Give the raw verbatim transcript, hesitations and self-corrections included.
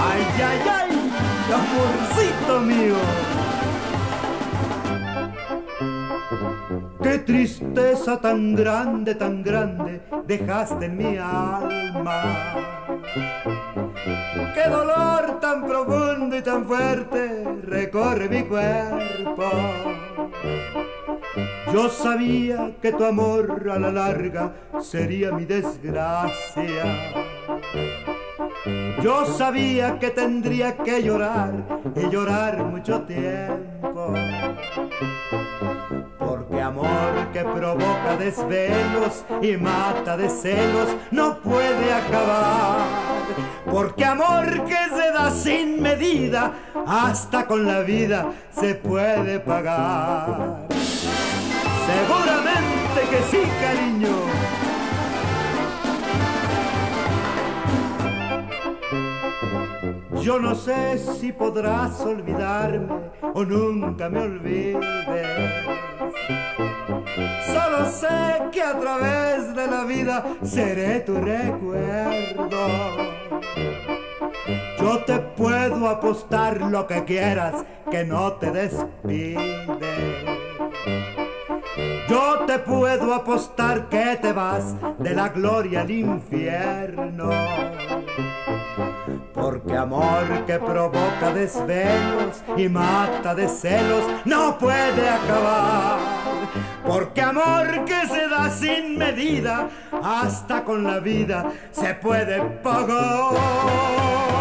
Ay, ay, ay, amorcito mío. Qué tristeza tan grande, tan grande dejaste en mi alma. Qué dolor tan profundo y tan fuerte recorre mi cuerpo. Yo sabía que tu amor a la larga sería mi desgracia. Yo sabía que tendría que llorar y llorar mucho tiempo. Porque amor que provoca desvelos y mata de celos no puede acabar. Porque amor que se da sin medida, hasta con la vida se puede pagar. Seguramente que sí, cariño. Yo no sé si podrás olvidarme o nunca me olvides. Solo sé que a través de la vida seré tu recuerdo. Yo te puedo apostar lo que quieras, que no te despides. Yo te puedo apostar que te vas de la gloria al infierno. Porque amor que provoca desvelos y mata de celos no puede acabar. Porque amor que se da sin medida, hasta con la vida se puede pagar.